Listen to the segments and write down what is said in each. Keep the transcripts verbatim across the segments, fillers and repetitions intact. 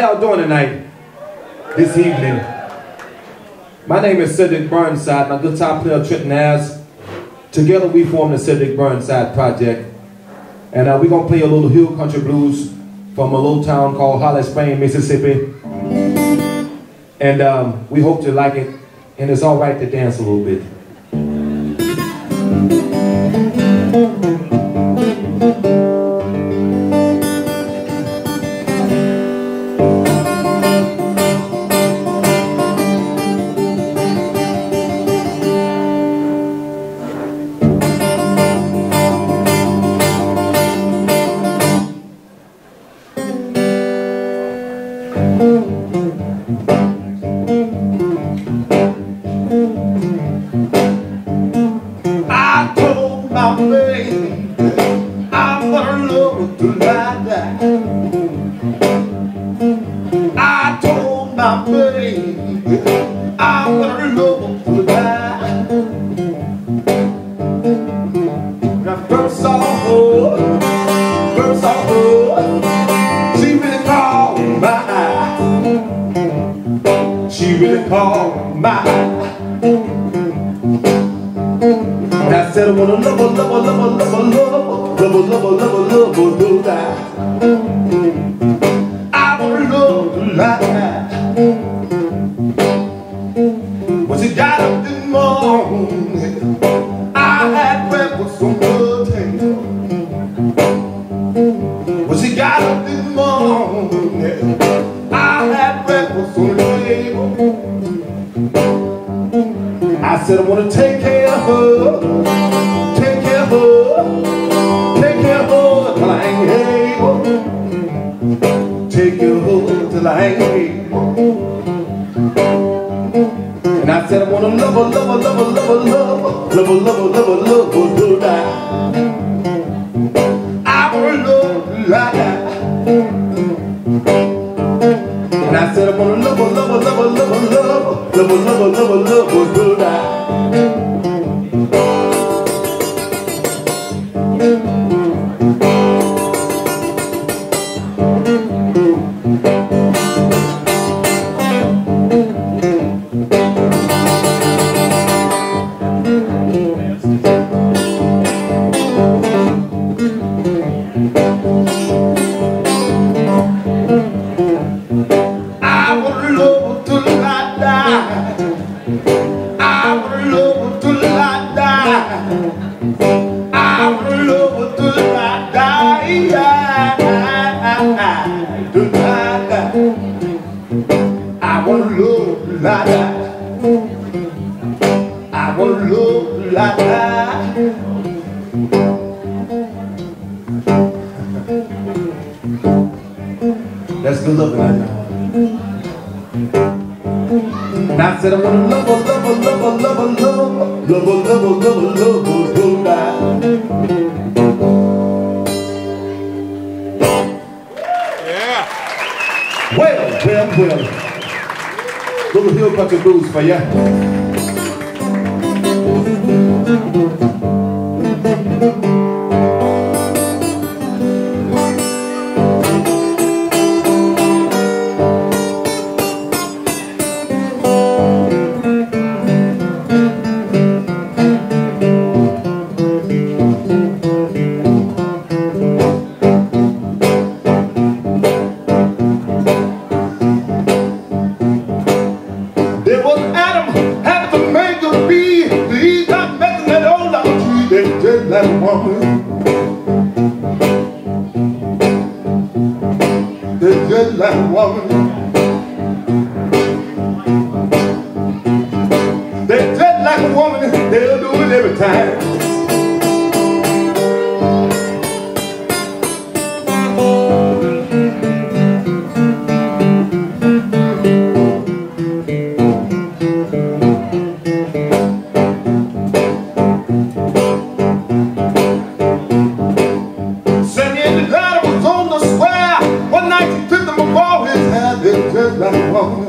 y'all doing tonight, this evening? My name is Cedric Burnside, my guitar player Trenton Ayers. Together we formed the Cedric Burnside Project. And uh, we're going to play a little hill country blues from a little town called Holly Springs, Mississippi. And um, we hope you like it. And it's all right to dance a little bit. I told my baby I'm gonna love her till I die. I told my baby I'm gonna love her till I die. When I first saw her, first saw her, she really caught my eye. She really caught my eye. And I said I wanna love her, love her, love her, love her, love her, love her, love her, love her, love her, till I I wanna love her like that. When she got up in the morning, I had breakfast on her table. When she got up in the morning, I had breakfast on the table. I said I wanna take care of her, take care of her, take care of her till I ain't able. Take care of her till I ain't able. And I said I wanna love her, love her, love her, love her, love her, love her, love her, love her, love her, till I I wanna love her like that. And I said I wanna love her, love her, love her, love her, love her, love her, love her, love her, love her, till I I wanna love her till I die. I wanna love her till I die. I wanna love her till I die. Till I die. I wanna love her till I die. I wanna love her till I die. That's good looking right now. And I said I wanna love her, love her, love her, love her, love her, love her, love her, love her, love her, till I. Yeah. Well, well, well. Little hill country blues for ya. Just like a woman, they're just like a woman. They're just like a woman, they'll do it every time. Just like a woman,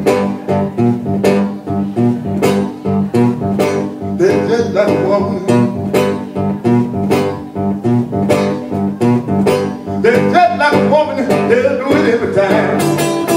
they're just like a woman. They're just like a woman, they'll do it every time.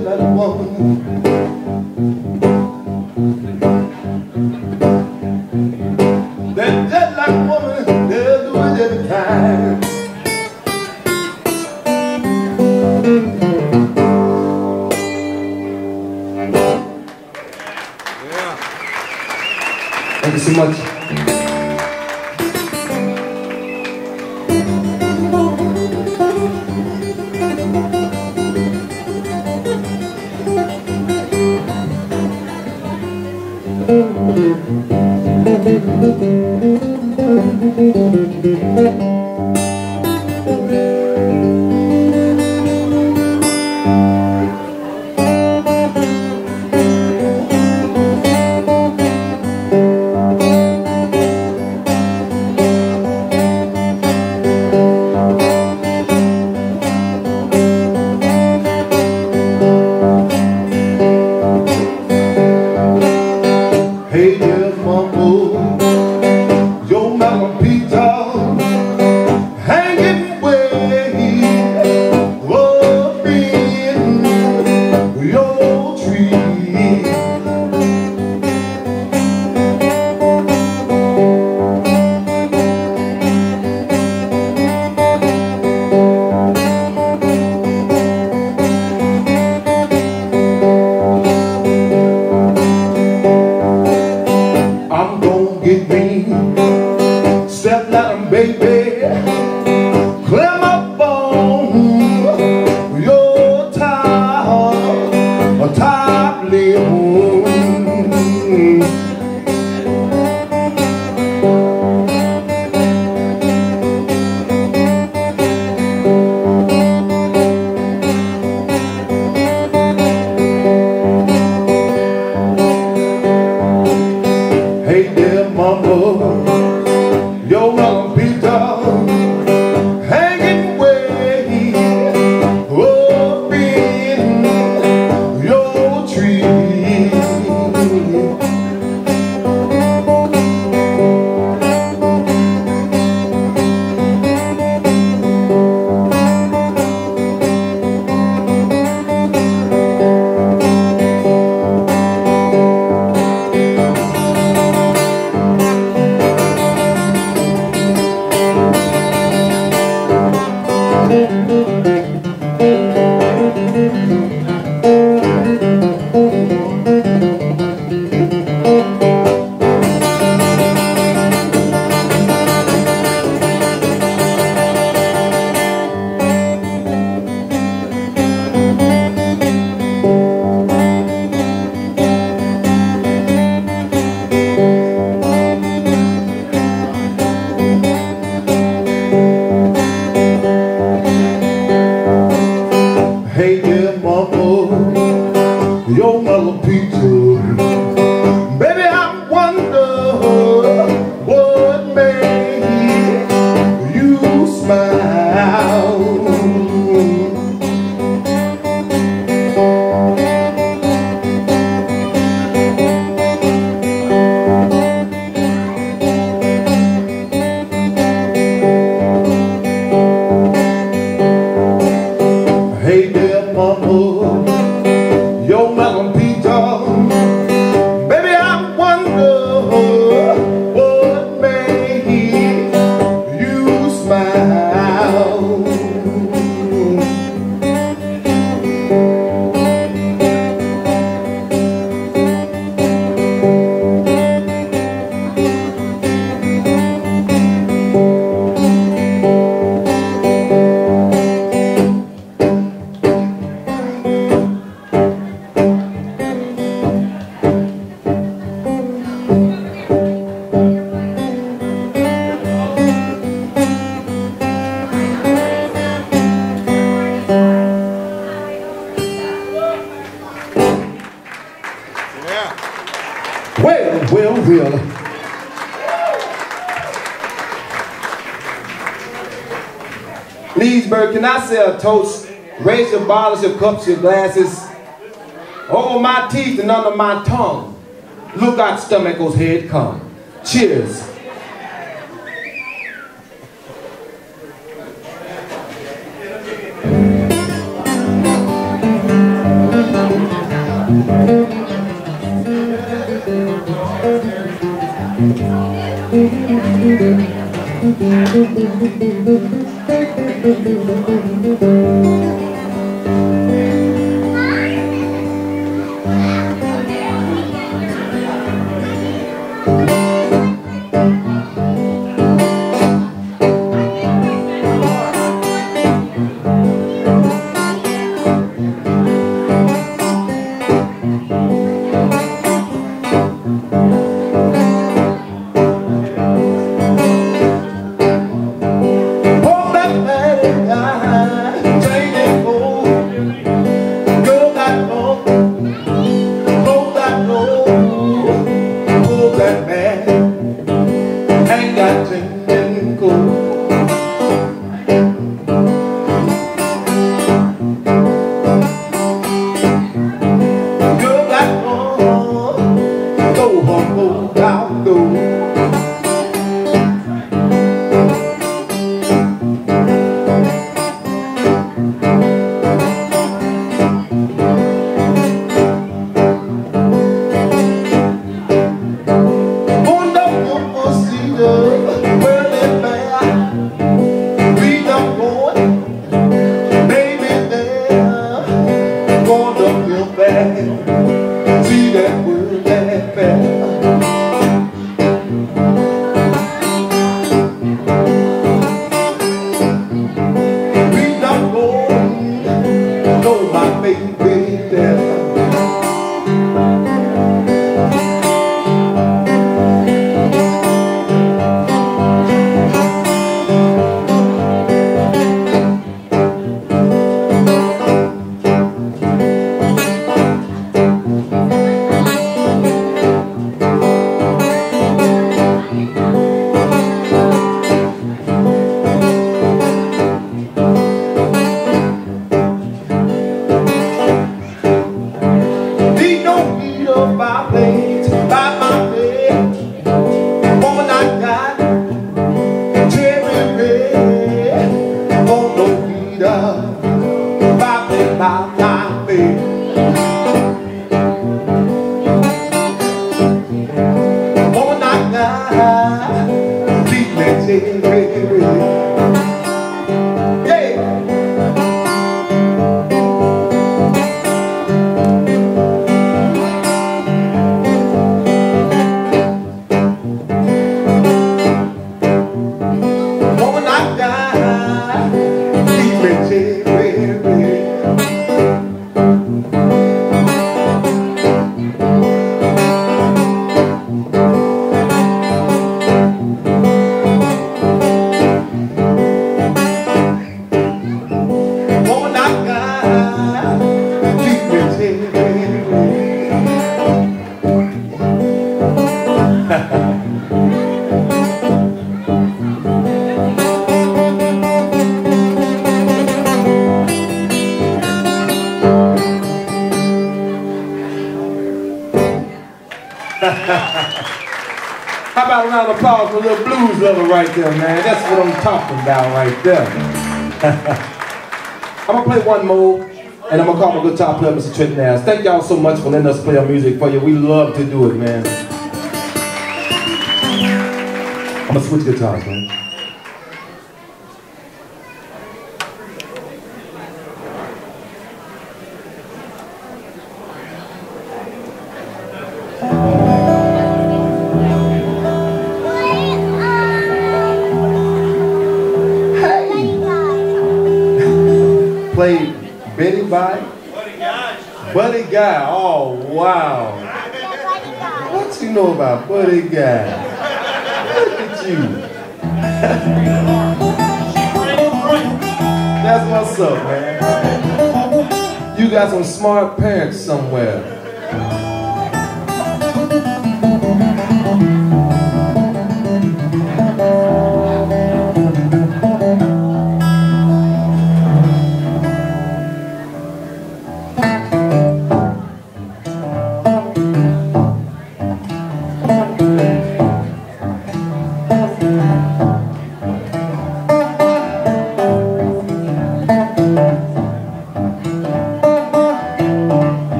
tell that woman that just like woman, they'll do it every time. Yeah. Thank you so much. Hey there, mambo, your mama Peter, hanging way up in your tree. I'm gonna get me, step like 'em, baby, clear my bone, your top, a top limb. Hey there, mama, your mama Peter, hanging way up in your tree. Hey there, mama, your mother Peter, baby, I wonder what made you smile. Hey there, mama, your mama Peter, baby, I wonder what made you smile. Well, well, well. Leesburg, can I say a toast? Raise your bottles, your cups, your glasses. Over my teeth and under my tongue. Look out, stomach goes head come. Cheers. How about a round of applause for a little blues lover right there, man? That's what I'm talking about right there. I'm going to play one more, and I'm going to call my guitar player, Mister Trenton Ayers. Thank y'all so much for letting us play our music for you. We love to do it, man. I'm going to switch guitars, man. Play Betty Bye? Buddy Guy. Buddy Guy, oh wow. What you know about Buddy Guy? Look at you. That's what's up, man. You got some smart parents somewhere.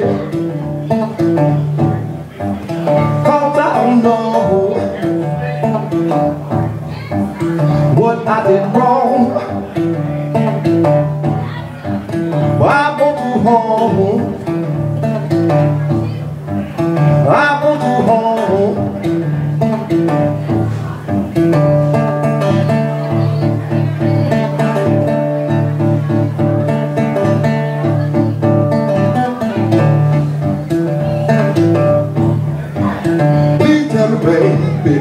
Cause I don't know what I did wrong. Well, I want you home. I want you home. Please tell me, baby,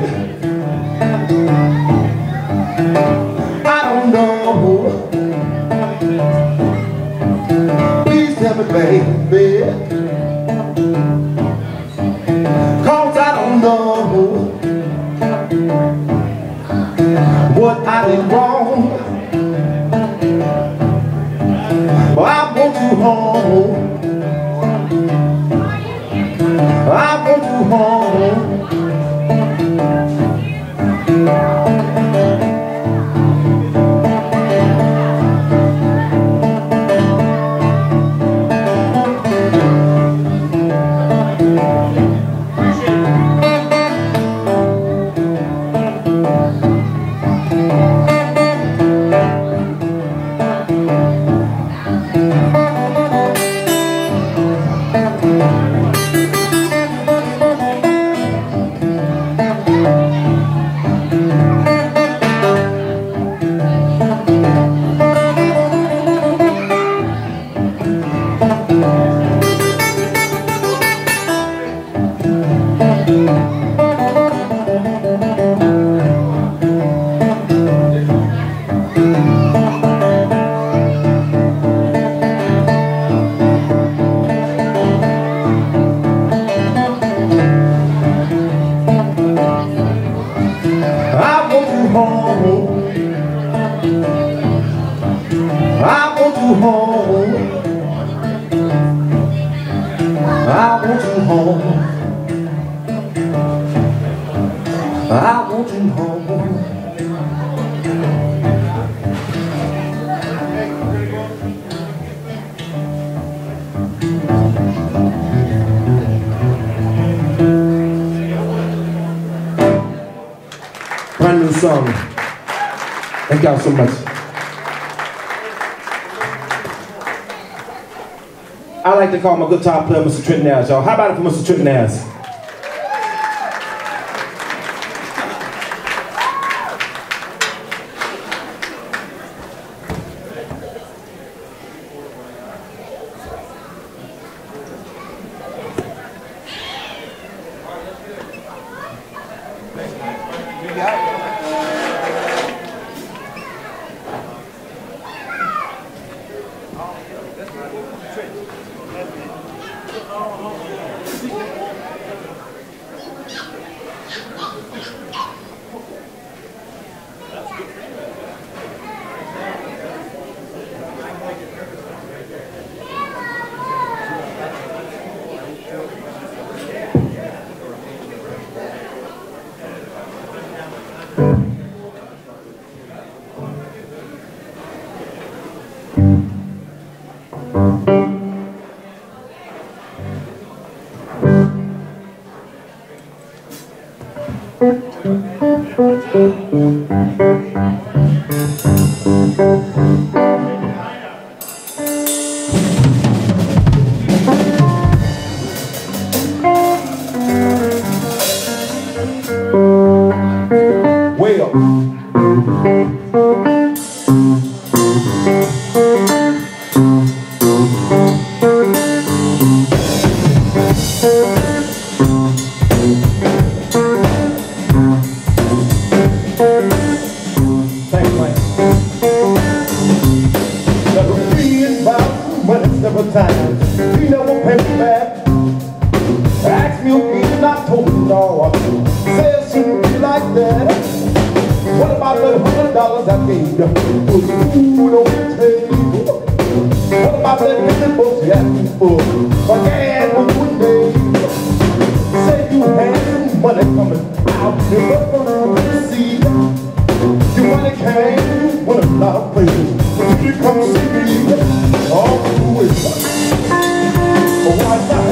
I don't know. Please tell me, baby, cause I don't know what I did wrong. Well, I want you home. I want you home. I want you home. I want you home. I want you home. Brand new song. Thank y'all so much. I like to call my guitar player Mister Trenton Ayers, y'all. How about it for Mister Trenton Ayers? Oh, why not?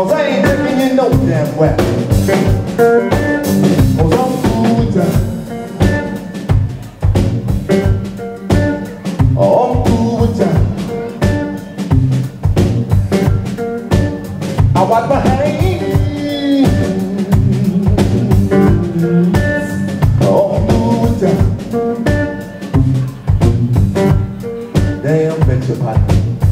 Cause I ain't taking you no damn well. Cause I'm through with time. Oh, I'm through with time. I watch my hands. Oh, I'm through with time. Damn, bet your body.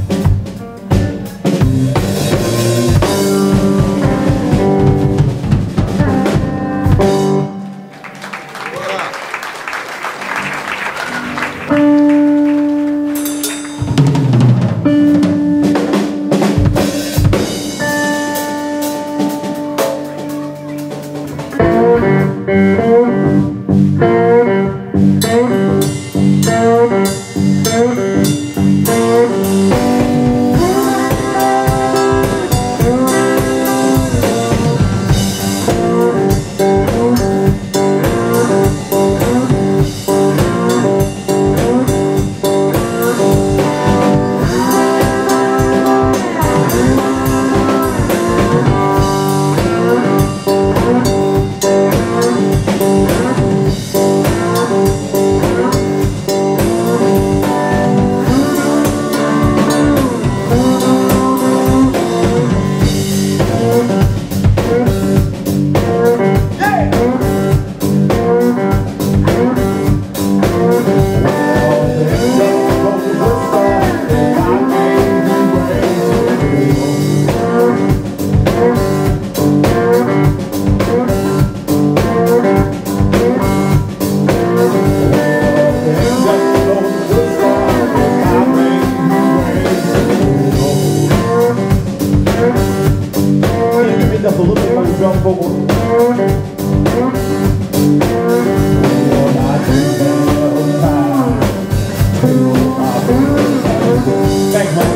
Just a little bit on the drum vocal. Thanks, man.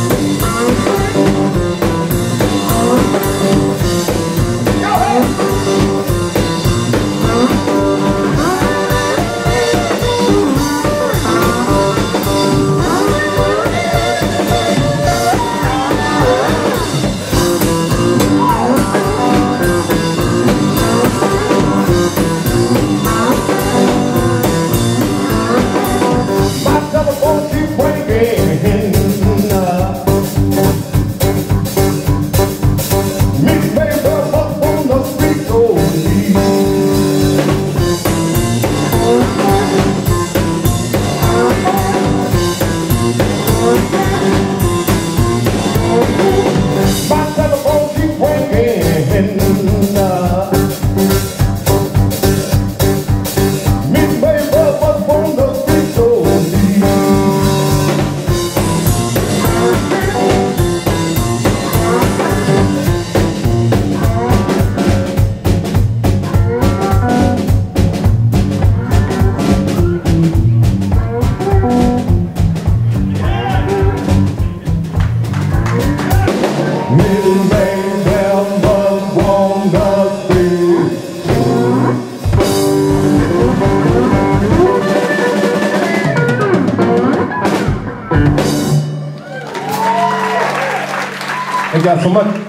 Thank y'all so much.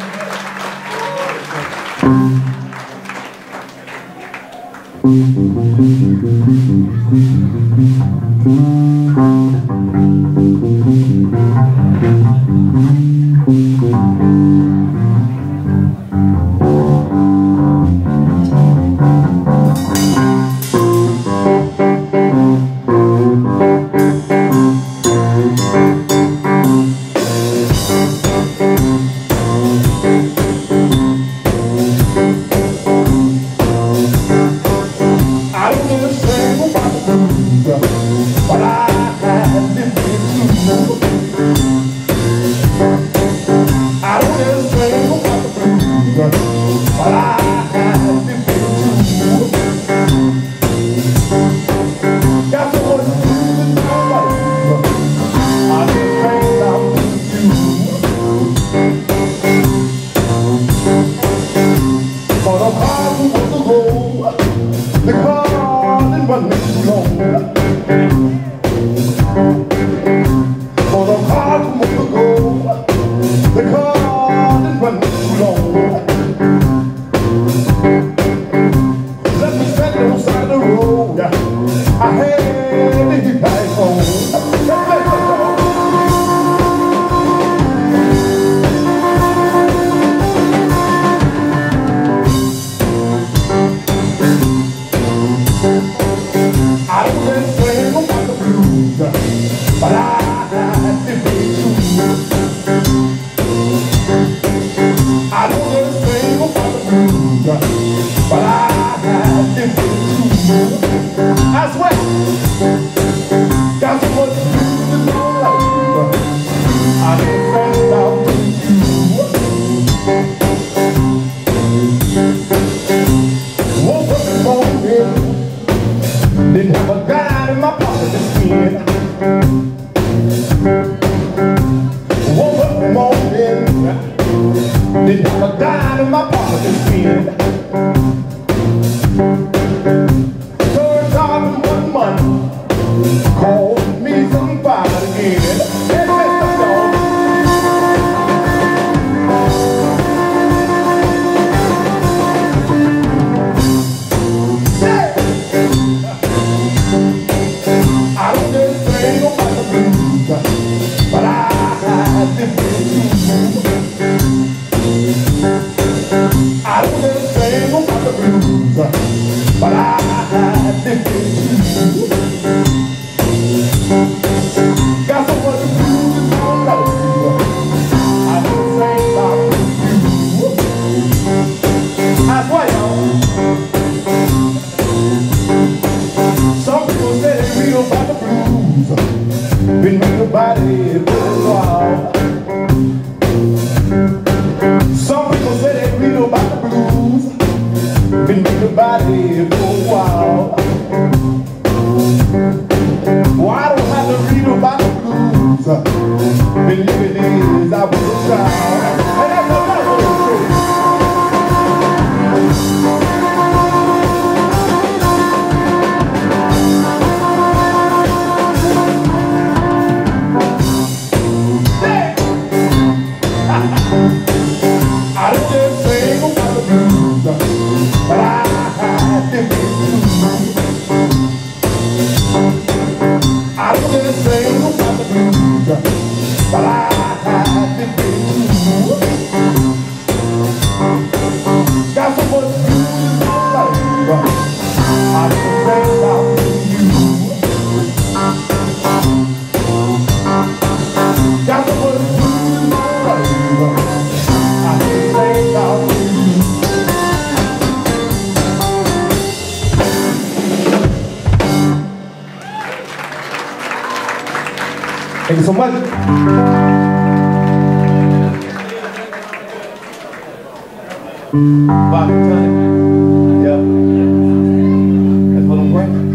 But I have lived with you. days I was a child. And that's what I want to say. I don't just sing about the blues, but I did it too. I don't just sing about the blues, but I did it too. Got so much blues in my life, I can sing about you. Got so much blues in my life, I can sing about you. Thank you so much. Bobby time. Yeah. That's what I'm bringing.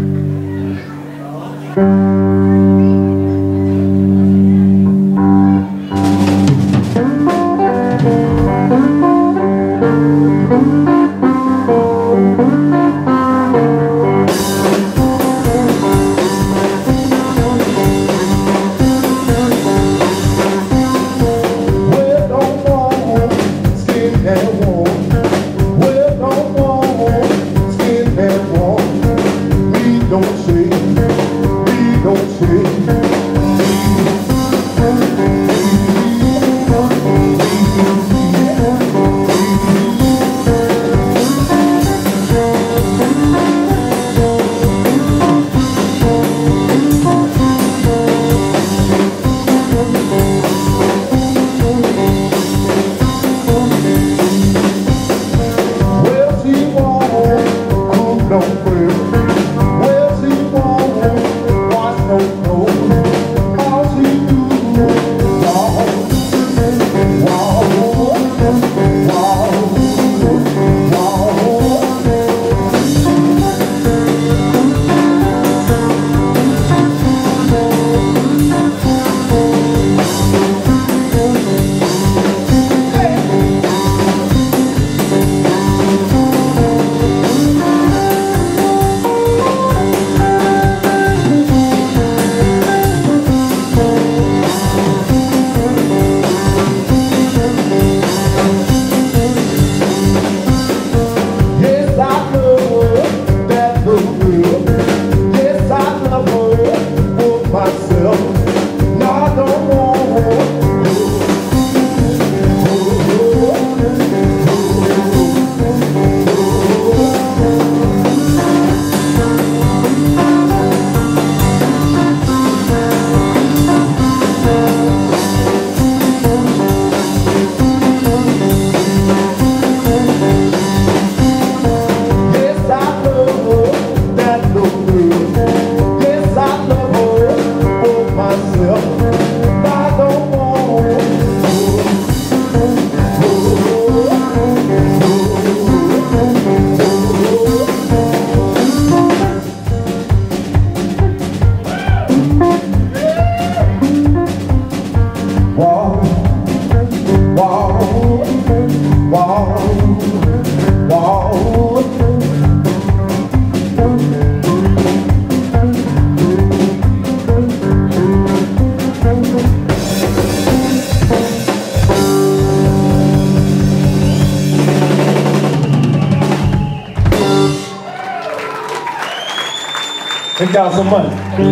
Thank y'all so much.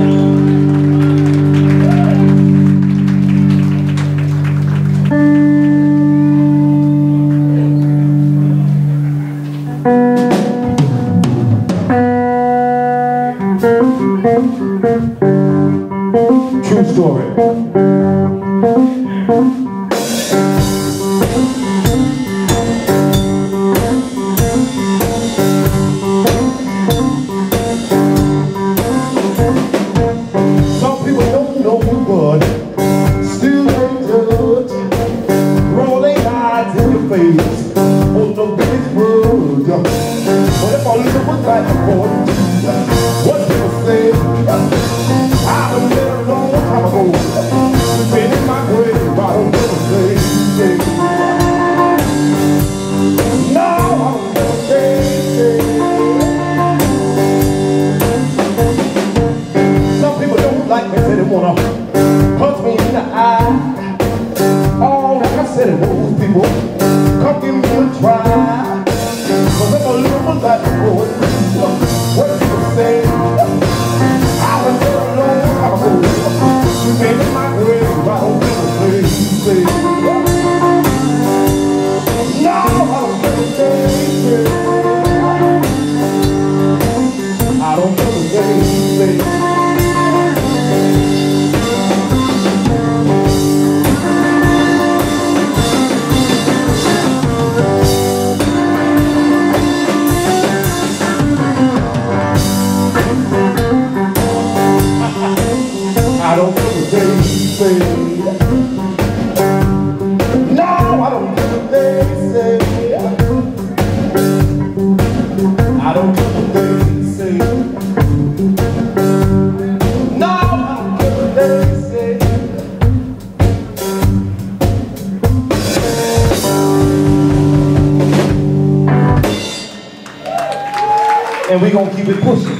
True story. On the big road, but if I look at that report, what people say, I done been a long time ago, been in my grave, I don't and those people, come give me a try. Cause I'm a little like a boy. What people say, I was there alone, I was you made it my grave, I don't give a thing you say. No, I don't give a thing. I don't give a thing you say. I don't give a thing you say. No, I don't give a thing you say. I don't give a thing you say. No, I don't give a thing you say. And we gonna keep it pushing.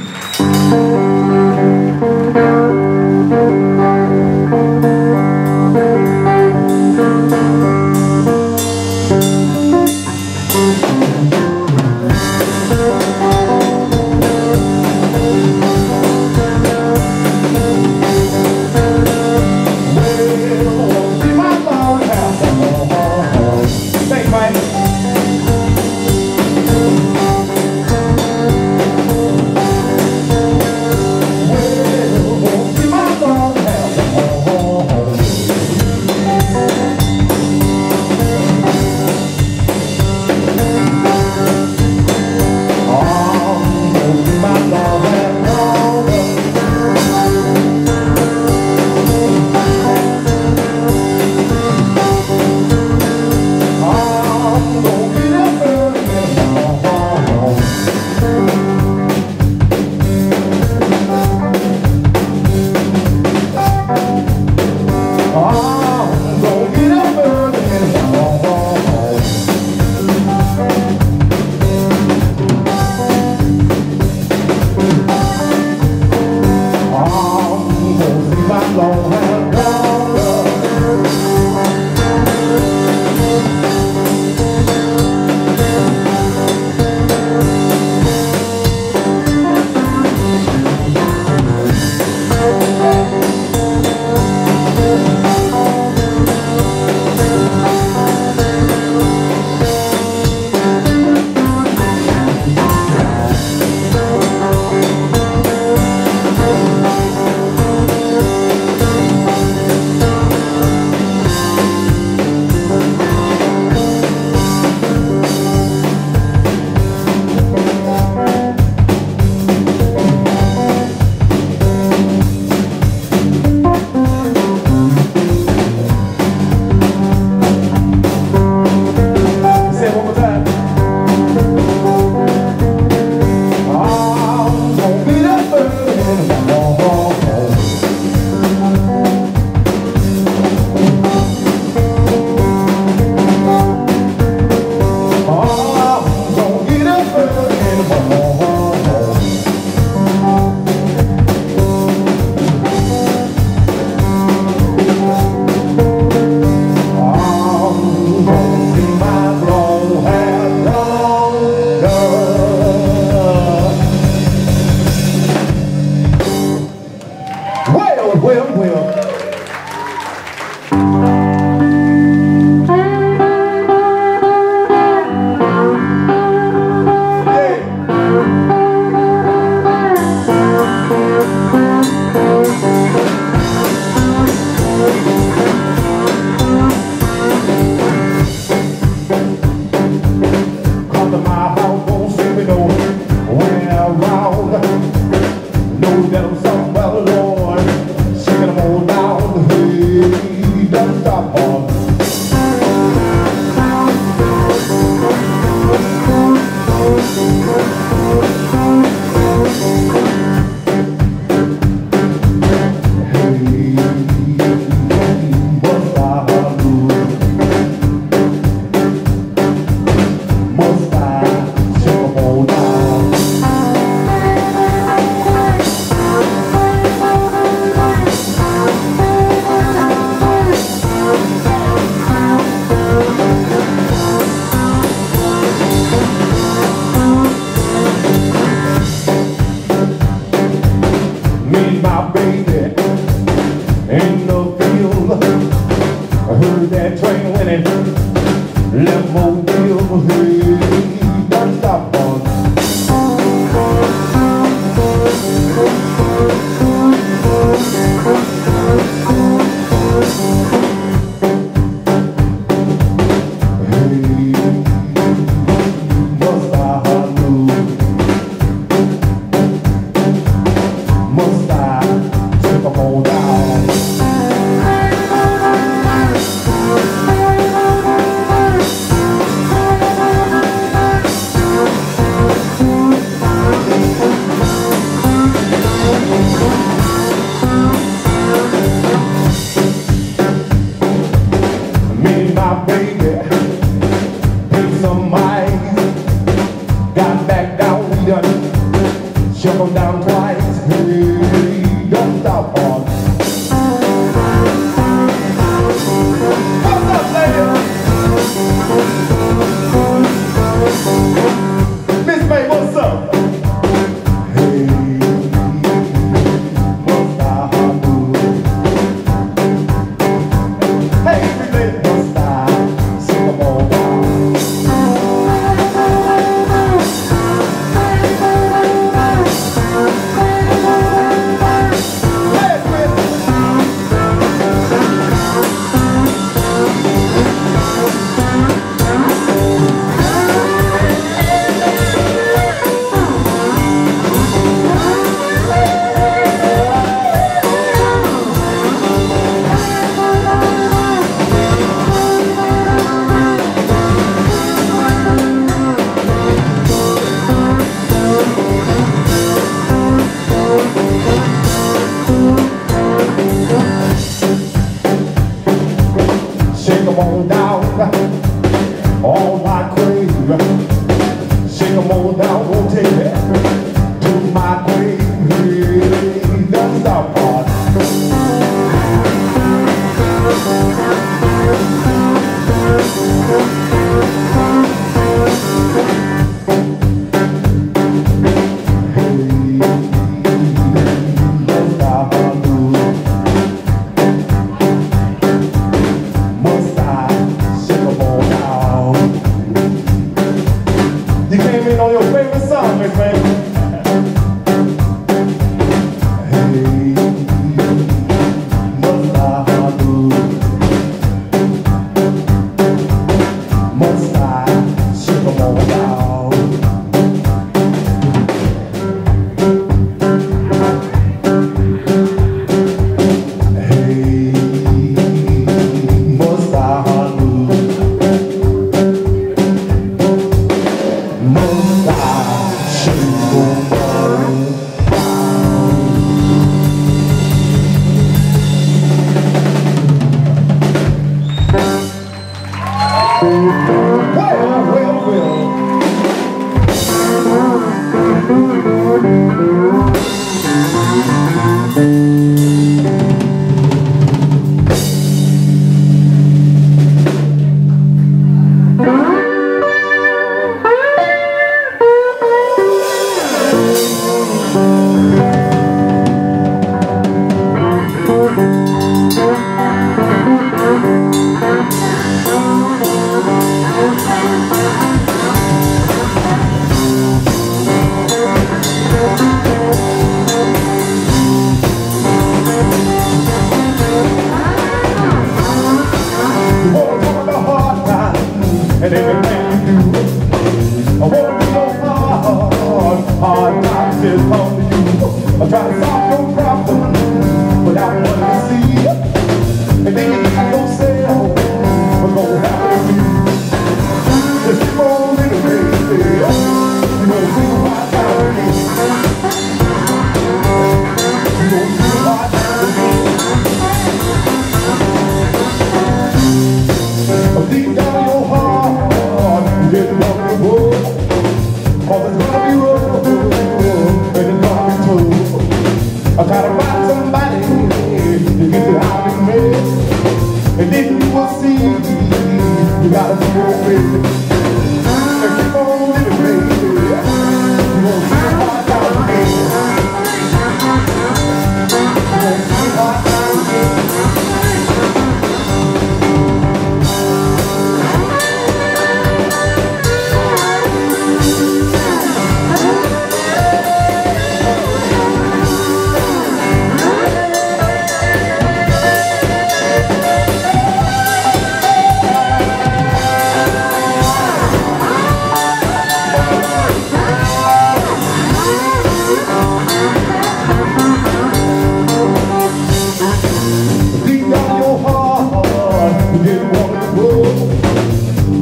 that train when it left Mobile. Hey, don't stop on.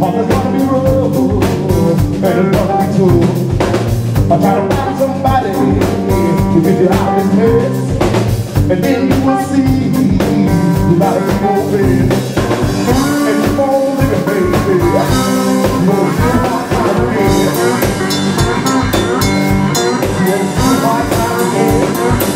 Cause it's gonna be rough, and it's gonna be tough. I try to find somebody to get you out of this mess, and then you will see you gotta keep on living. And keep on living, baby. You won't see my time again. You won't see my time again.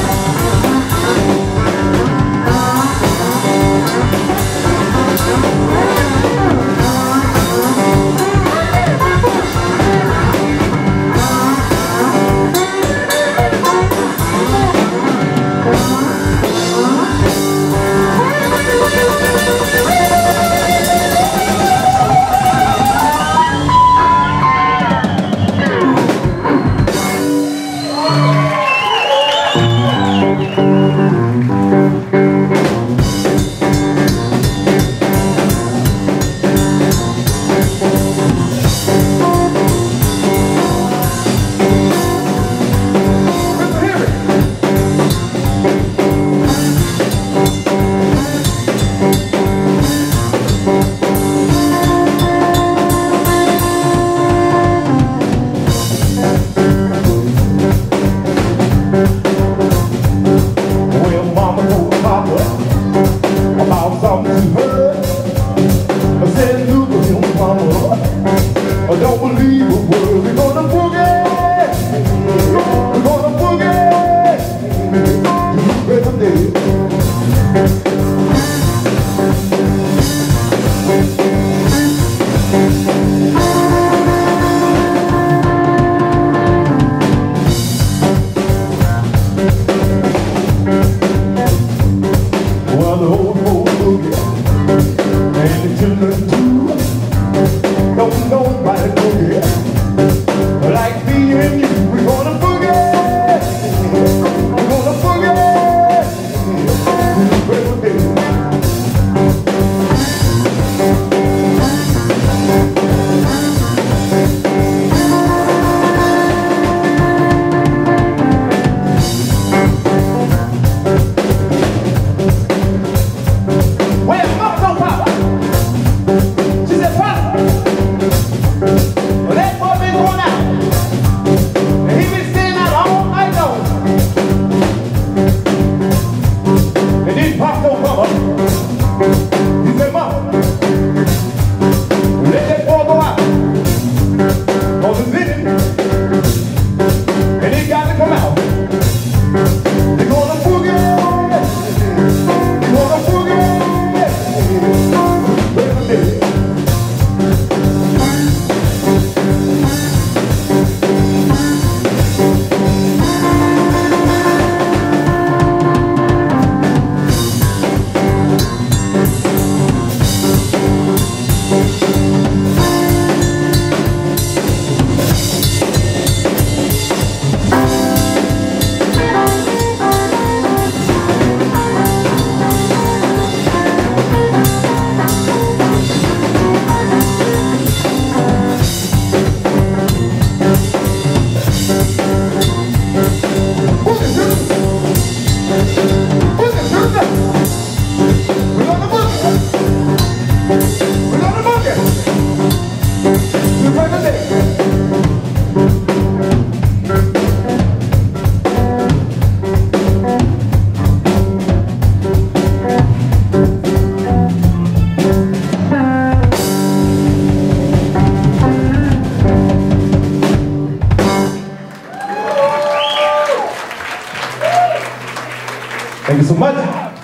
Thank you so much.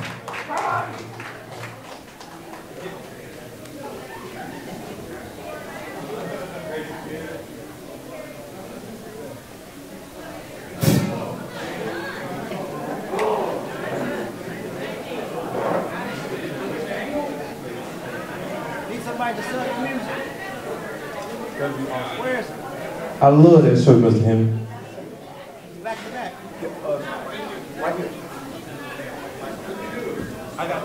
Need somebody to sell the music. Where is it? I love that shirt, Mister Henry. Back to back. Right here. I got it.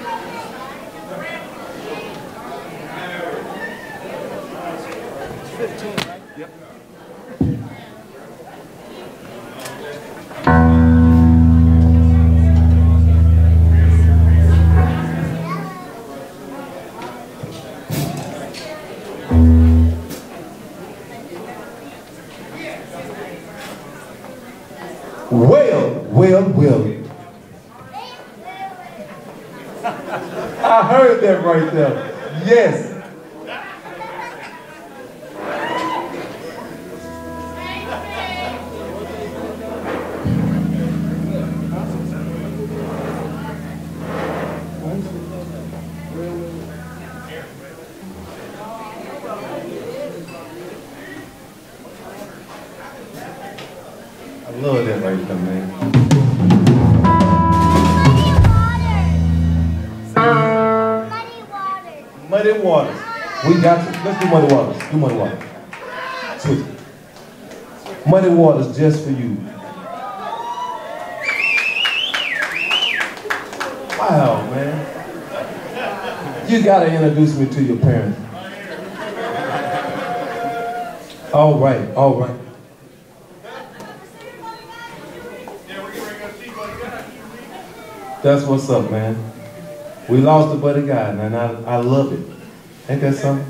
It's fifteen, right? Yep. Well, well, well. I heard that right there. Yes. I love that right there, man. Muddy waters. Muddy waters. We got to. Let's do muddy waters. Do muddy waters. Switch it. Muddy waters just for you. Wow, man. You gotta introduce me to your parents. All right, all right. That's what's up, man. We lost a buddy guy, and I, I love it. Ain't that something?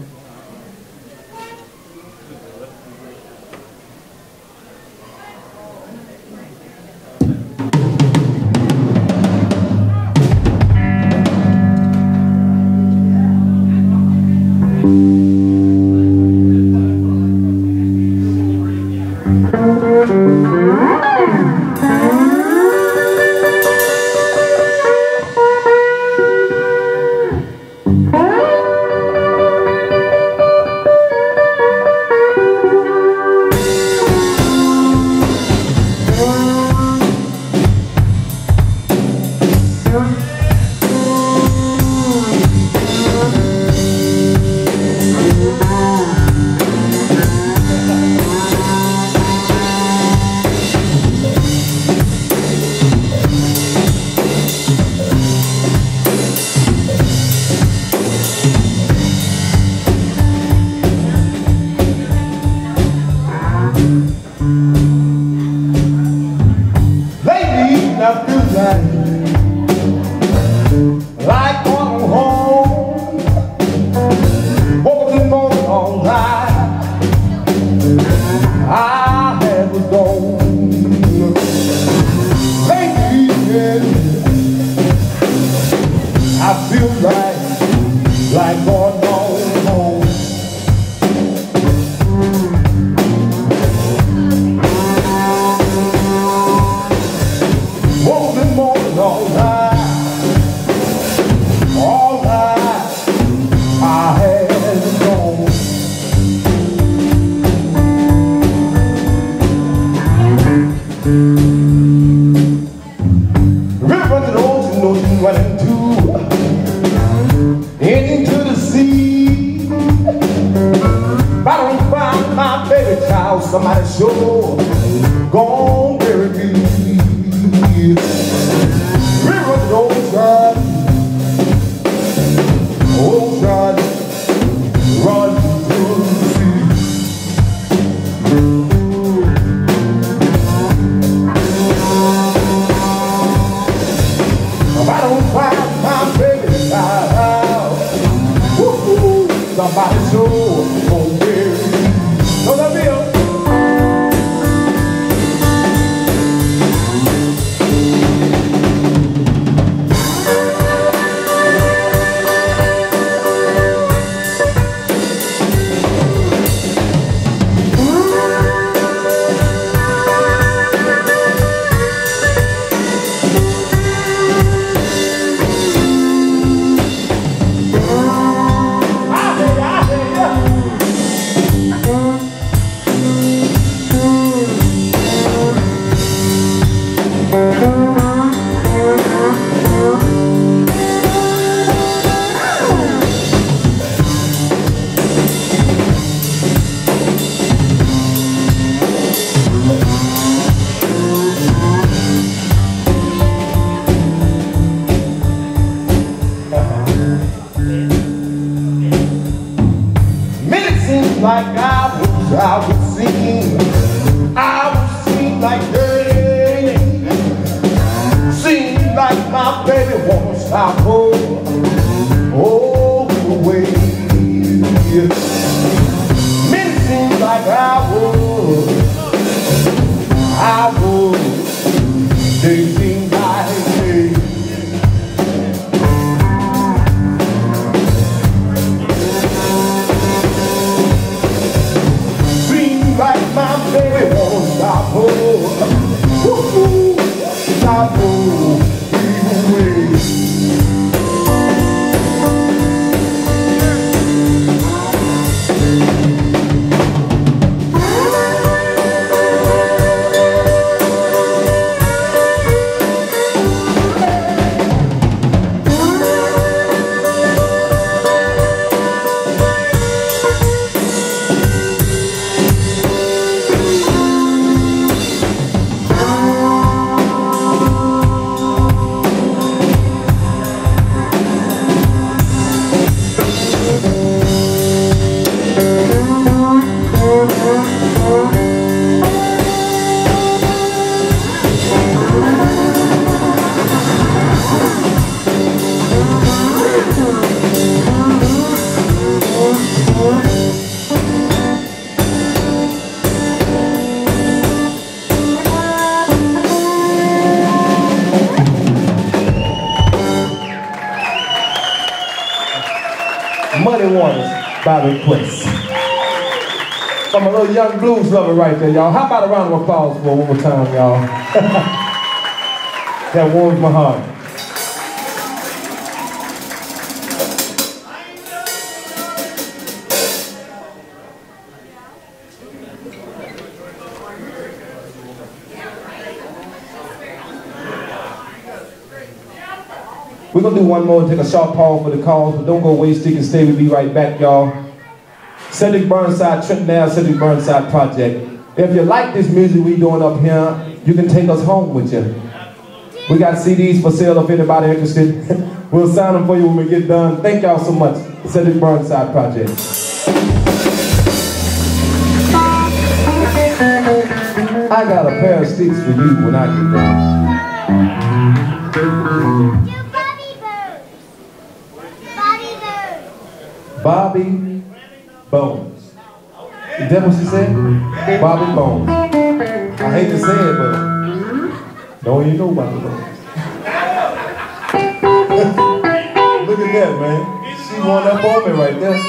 Like on home, woke in the morning all night. I had was gone. Lately, I feel like like going on home. Woke in the morning all night. All night I had gone. River to the ocean, ocean running to into the sea. If I don't find my baby child, somebody sure gon' bury me. River to the ocean, ocean, run through the sea. If I don't find my baby child, woo-hoo, somebody sure gon' bury me. Know that bill? Like I was, I was singing, I was singing like dirty. Seems like my baby won't stop, oh, all the way. Girls by request. From a little young blues lover right there, y'all. How about a round of applause for one more time, y'all? That warms my heart. We're gonna do one more and take a short pause for the calls, but don't go away, stick and stay. We'll be right back, y'all. Cedric Burnside, Trenton Ave, Cedric Burnside Project. If you like this music we doing up here, you can take us home with you. We got C Ds for sale if anybody interested. We'll sign them for you when we get done. Thank y'all so much. Cedric Burnside Project. I got a pair of sticks for you when I get done. Bobby Bones. Is that what she said? Bobby Bones. I hate to say it, but don't even know Bobby Bones. Look at that, man. She won up on me right there.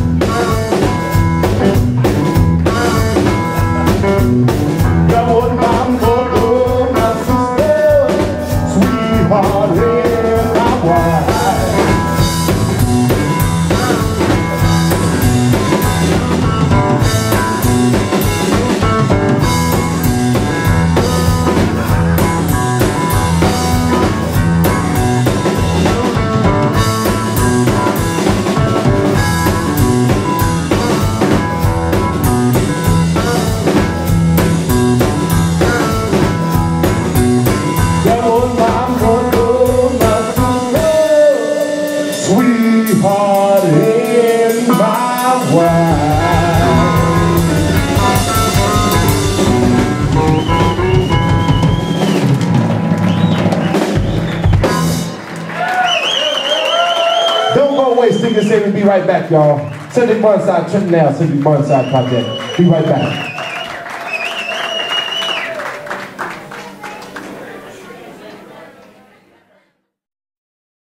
That was my Don't waste stick and say we'll be right back, y'all. Cedric Burnside, Trenton Nails, Cedric Burnside Project. Be right back.